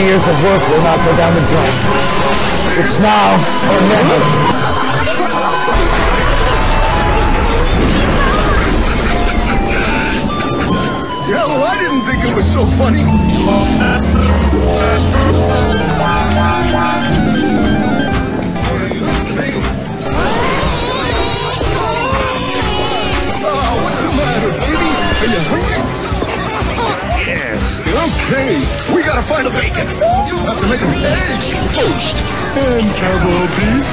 20 years of work will not go down the drain. It's now or never. Yeah, well, I didn't think it was so funny. What's the matter, baby? Are you hungry? Yes. Okay, we gotta find a bacon. Have to make an egg toast and cowboy beef.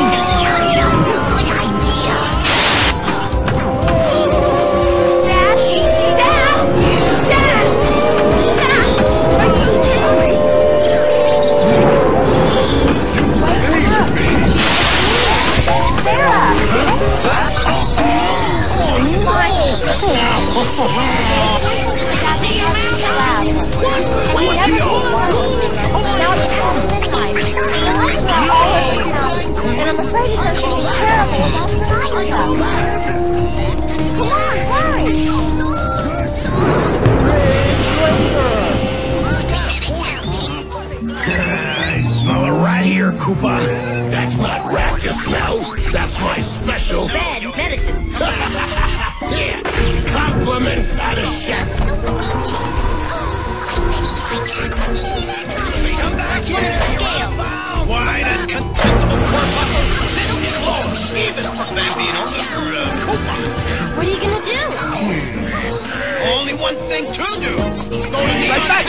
And I'm afraid he's going to be terrible about the night. Come on, hurry! I smell it right here, Koopa. That's not racket smell. That's my special Bad medicine. yeah, compliments out of chef. Come back here. Scales. Wide and contemptible corpuscle. This is low, even for Bambino or Koopa. What are you going to do? Only one thing to do. Right back,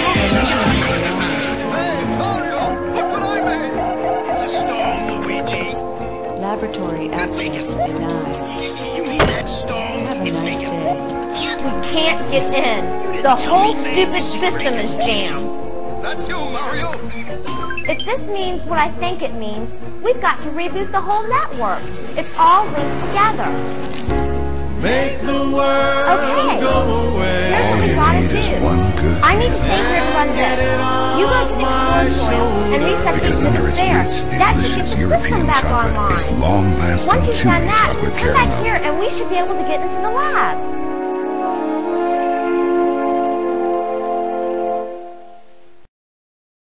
Hey, Mario, look what I made. It's a stone, Luigi. Laboratory access denied. You mean that stone Have a is nice making... day. We can't get in. The whole stupid system is jammed. That's you, Mario. If this means what I think it means, we've got to reboot the whole network. It's all linked together. Make the world go away. Here's what we gotta do. I need to stay here and run this. You go to the explosion and reset the units there. That should get the system back online. Once you've done that, come back here and we should be able to get into the lab.